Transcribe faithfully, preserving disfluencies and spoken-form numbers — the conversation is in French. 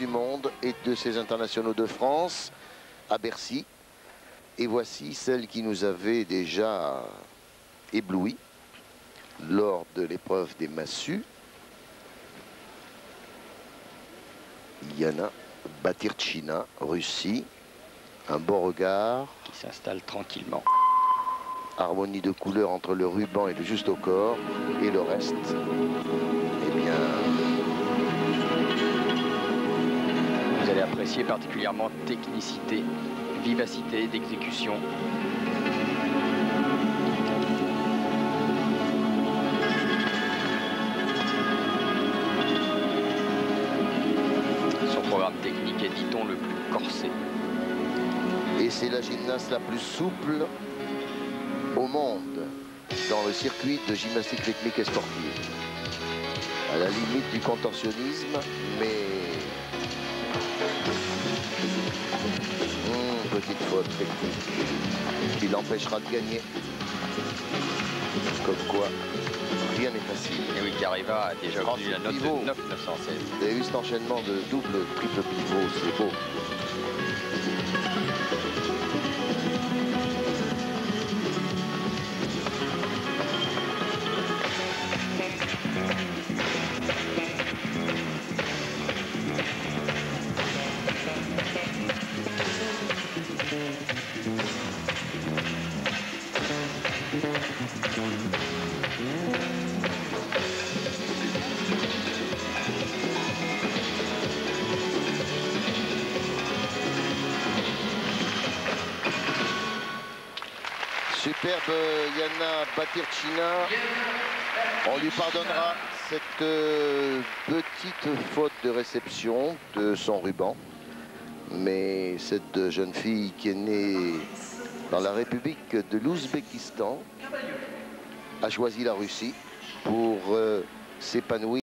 du monde et de ses internationaux de France à Bercy. Et voici celle qui nous avait déjà ébloui lors de l'épreuve des massues. Yana Batyrchina, Russie. Un beau regard. Qui s'installe tranquillement. Harmonie de couleurs entre le ruban et le juste au corps. Et le reste, eh bien... Vous allez apprécier particulièrement technicité, vivacité d'exécution. Son programme technique est, dit-on, le plus corsé. Et c'est la gymnaste la plus souple au monde dans le circuit de gymnastique rythmique et sportive. À la limite du contorsionnisme, mais... Mmh, petite faute technique qui l'empêchera de gagner. Comme quoi, rien n'est facile. Et oui, Kareiva a déjà obtenu la note de neuf neuf cent seize. Vous avez vu cet enchaînement de double, triple pivot, c'est beau. Superbe Yana Batyrchina. On lui pardonnera cette euh, petite faute de réception de son ruban. Mais cette jeune fille qui est née dans la République de l'Ouzbékistan a choisi la Russie pour euh, s'épanouir.